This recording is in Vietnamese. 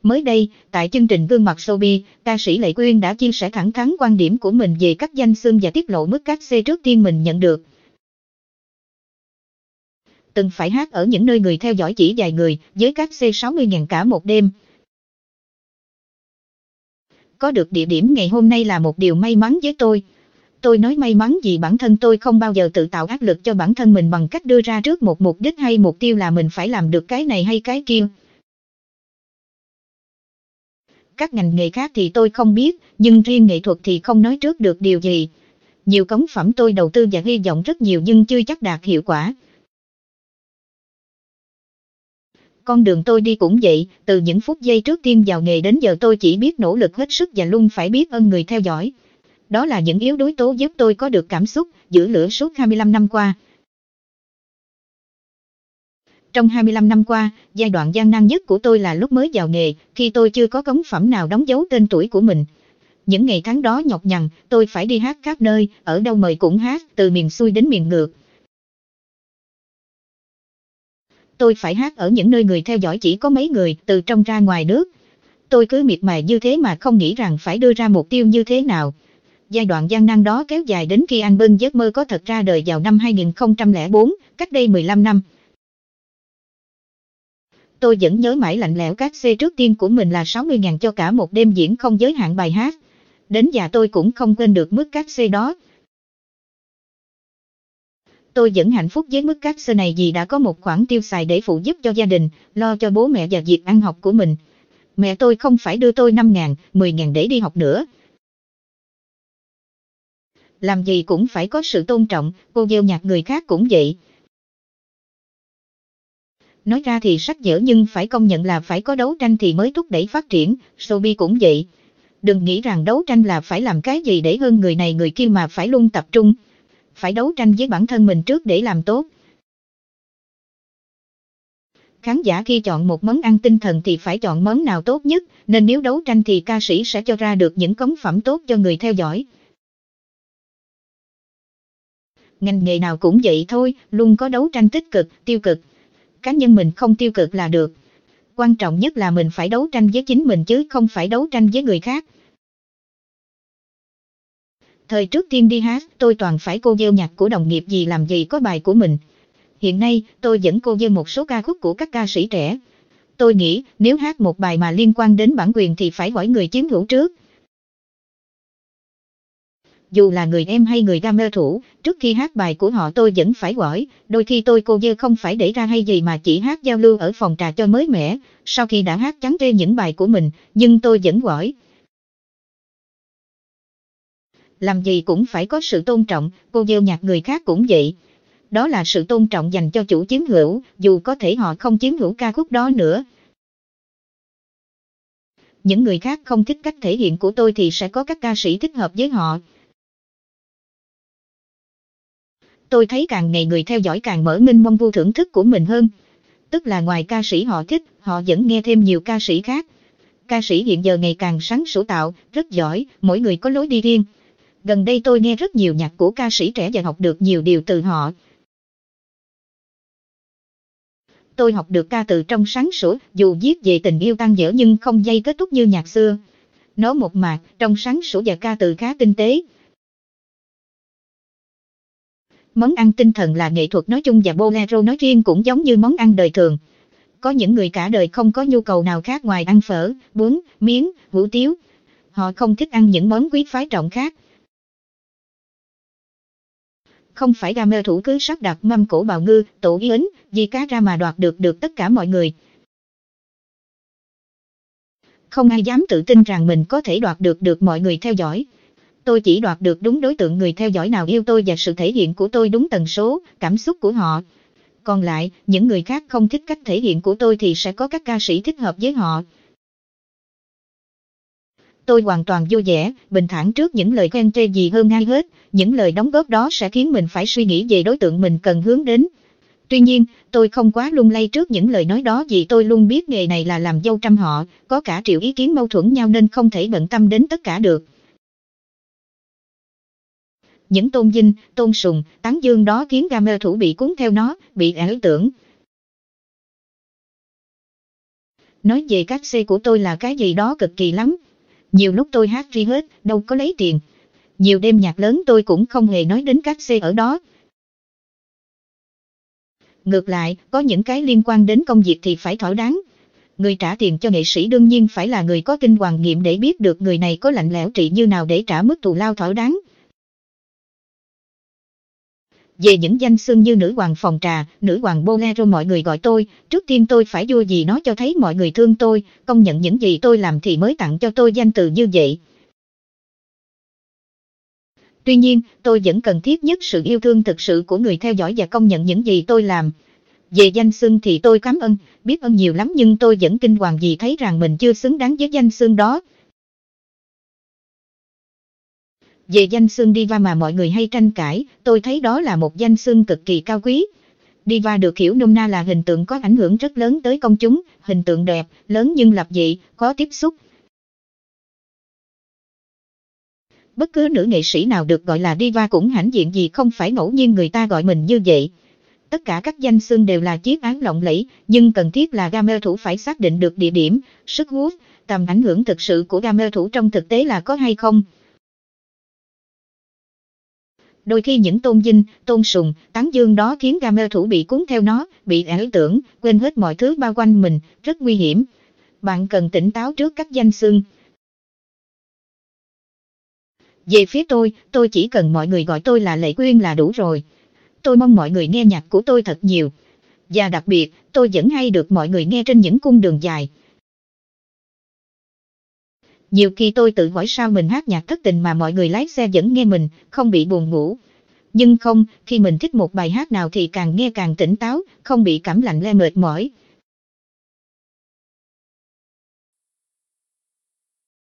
Mới đây, tại chương trình Gương mặt Showbiz, ca sĩ Lệ Quyên đã chia sẻ thẳng thắn quan điểm của mình về các danh xưng và tiết lộ mức cát xê trước tiên mình nhận được. Từng phải hát ở những nơi người theo dõi chỉ vài người, với cát xê 60.000 cả một đêm. Có được địa điểm ngày hôm nay là một điều may mắn với tôi. Tôi nói may mắn vì bản thân tôi không bao giờ tự tạo áp lực cho bản thân mình bằng cách đưa ra trước một mục đích hay mục tiêu là mình phải làm được cái này hay cái kia. Các ngành nghề khác thì tôi không biết, nhưng riêng nghệ thuật thì không nói trước được điều gì. Nhiều cống phẩm tôi đầu tư và hy vọng rất nhiều nhưng chưa chắc đạt hiệu quả. Con đường tôi đi cũng vậy, từ những phút giây trước tiên vào nghề đến giờ tôi chỉ biết nỗ lực hết sức và luôn phải biết ơn người theo dõi. Đó là những yếu tố giúp tôi có được cảm xúc, giữ lửa suốt 25 năm qua. Trong 25 năm qua, giai đoạn gian nan nhất của tôi là lúc mới vào nghề, khi tôi chưa có cống phẩm nào đóng dấu tên tuổi của mình. Những ngày tháng đó nhọc nhằn, tôi phải đi hát khắp nơi, ở đâu mời cũng hát, từ miền xuôi đến miền ngược. Tôi phải hát ở những nơi người theo dõi chỉ có mấy người, từ trong ra ngoài nước. Tôi cứ miệt mài như thế mà không nghĩ rằng phải đưa ra mục tiêu như thế nào. Giai đoạn gian nan đó kéo dài đến khi album Giấc mơ có thật ra đời vào năm 2004, cách đây 15 năm. Tôi vẫn nhớ mãi lạnh lẽo cát xê trước tiên của mình là 60.000 cho cả một đêm diễn không giới hạn bài hát. Đến già tôi cũng không quên được mức cát xê đó. Tôi vẫn hạnh phúc với mức cát xê này vì đã có một khoản tiêu xài để phụ giúp cho gia đình, lo cho bố mẹ và việc ăn học của mình. Mẹ tôi không phải đưa tôi 5.000, 10.000 để đi học nữa. Làm gì cũng phải có sự tôn trọng, cô gieo nhạc người khác cũng vậy. Nói ra thì sách vở nhưng phải công nhận là phải có đấu tranh thì mới thúc đẩy phát triển, showbiz cũng vậy. Đừng nghĩ rằng đấu tranh là phải làm cái gì để hơn người này người kia mà phải luôn tập trung. Phải đấu tranh với bản thân mình trước để làm tốt. Khán giả khi chọn một món ăn tinh thần thì phải chọn món nào tốt nhất, nên nếu đấu tranh thì ca sĩ sẽ cho ra được những cống phẩm tốt cho người theo dõi. Ngành nghề nào cũng vậy thôi, luôn có đấu tranh tích cực, tiêu cực. Cá nhân mình không tiêu cực là được. Quan trọng nhất là mình phải đấu tranh với chính mình chứ không phải đấu tranh với người khác. Thời trước tiên đi hát, tôi toàn phải cô gieo nhạc của đồng nghiệp vì làm gì có bài của mình. Hiện nay, tôi vẫn cô gieo một số ca khúc của các ca sĩ trẻ. Tôi nghĩ, nếu hát một bài mà liên quan đến bản quyền thì phải hỏi người chiếm hữu trước. Dù là người em hay người gamer thủ, trước khi hát bài của họ tôi vẫn phải hỏi, đôi khi tôi cô gieo không phải để ra hay gì mà chỉ hát giao lưu ở phòng trà cho mới mẻ, sau khi đã hát trắng trê những bài của mình, nhưng tôi vẫn hỏi. Làm gì cũng phải có sự tôn trọng, cô gieo nhạc người khác cũng vậy. Đó là sự tôn trọng dành cho chủ chiếm hữu, dù có thể họ không chiếm hữu ca khúc đó nữa. Những người khác không thích cách thể hiện của tôi thì sẽ có các ca sĩ thích hợp với họ. Tôi thấy càng ngày người theo dõi càng mở mênh mông vô thưởng thức của mình hơn. Tức là ngoài ca sĩ họ thích, họ vẫn nghe thêm nhiều ca sĩ khác. Ca sĩ hiện giờ ngày càng sáng sủa tạo, rất giỏi, mỗi người có lối đi riêng. Gần đây tôi nghe rất nhiều nhạc của ca sĩ trẻ và học được nhiều điều từ họ. Tôi học được ca từ trong sáng sủa, dù viết về tình yêu tan vỡ nhưng không dây kết thúc như nhạc xưa. Nó mộc mạc, trong sáng sủa và ca từ khá tinh tế. Món ăn tinh thần là nghệ thuật nói chung và bolero nói riêng cũng giống như món ăn đời thường. Có những người cả đời không có nhu cầu nào khác ngoài ăn phở, bún, miến, hủ tiếu. Họ không thích ăn những món quý phái trọng khác. Không phải gamer thủ cứ sắp đặt mâm cổ bào ngư, tổ yến, vì cá ra mà đoạt được tất cả mọi người. Không ai dám tự tin rằng mình có thể đoạt được mọi người theo dõi. Tôi chỉ đoạt được đúng đối tượng người theo dõi nào yêu tôi và sự thể hiện của tôi đúng tần số, cảm xúc của họ. Còn lại, những người khác không thích cách thể hiện của tôi thì sẽ có các ca sĩ thích hợp với họ. Tôi hoàn toàn vui vẻ, bình thản trước những lời khen chê gì hơn ai hết, những lời đóng góp đó sẽ khiến mình phải suy nghĩ về đối tượng mình cần hướng đến. Tuy nhiên, tôi không quá lung lay trước những lời nói đó vì tôi luôn biết nghề này là làm dâu trăm họ, có cả triệu ý kiến mâu thuẫn nhau nên không thể bận tâm đến tất cả được. Những tôn vinh, tôn sùng, tán dương đó khiến gamer thủ bị cuốn theo nó, bị ảo tưởng. Nói về các C của tôi là cái gì đó cực kỳ lắm. Nhiều lúc tôi hát ri hết, đâu có lấy tiền. Nhiều đêm nhạc lớn tôi cũng không hề nói đến các C ở đó. Ngược lại, có những cái liên quan đến công việc thì phải thỏa đáng. Người trả tiền cho nghệ sĩ đương nhiên phải là người có kinh hoàng nghiệm để biết được người này có lạnh lẽo trị như nào để trả mức thù lao thỏa đáng. Về những danh xưng như nữ hoàng phòng trà, nữ hoàng bolero mọi người gọi tôi, trước tiên tôi phải vui gì nó cho thấy mọi người thương tôi, công nhận những gì tôi làm thì mới tặng cho tôi danh từ như vậy. Tuy nhiên, tôi vẫn cần thiết nhất sự yêu thương thực sự của người theo dõi và công nhận những gì tôi làm. Về danh xưng thì tôi cảm ơn, biết ơn nhiều lắm nhưng tôi vẫn kinh hoàng vì thấy rằng mình chưa xứng đáng với danh xưng đó. Về danh xưng diva mà mọi người hay tranh cãi, tôi thấy đó là một danh xưng cực kỳ cao quý. Diva được hiểu nôm na là hình tượng có ảnh hưởng rất lớn tới công chúng, hình tượng đẹp, lớn nhưng lập dị, có tiếp xúc. Bất cứ nữ nghệ sĩ nào được gọi là diva cũng hãnh diện vì không phải ngẫu nhiên người ta gọi mình như vậy. Tất cả các danh xưng đều là chiếc áo lộng lẫy, nhưng cần thiết là gamer thủ phải xác định được địa điểm, sức hút, tầm ảnh hưởng thực sự của gamer thủ trong thực tế là có hay không. Đôi khi những tôn vinh, tôn sùng, tán dương đó khiến gamer thủ bị cuốn theo nó, bị ảo tưởng, quên hết mọi thứ bao quanh mình, rất nguy hiểm. Bạn cần tỉnh táo trước các danh xưng. Về phía tôi chỉ cần mọi người gọi tôi là Lệ Quyên là đủ rồi. Tôi mong mọi người nghe nhạc của tôi thật nhiều. Và đặc biệt, tôi vẫn hay được mọi người nghe trên những cung đường dài. Nhiều khi tôi tự hỏi sao mình hát nhạc thất tình mà mọi người lái xe vẫn nghe mình, không bị buồn ngủ. Nhưng không, khi mình thích một bài hát nào thì càng nghe càng tỉnh táo, không bị cảm lạnh le mệt mỏi.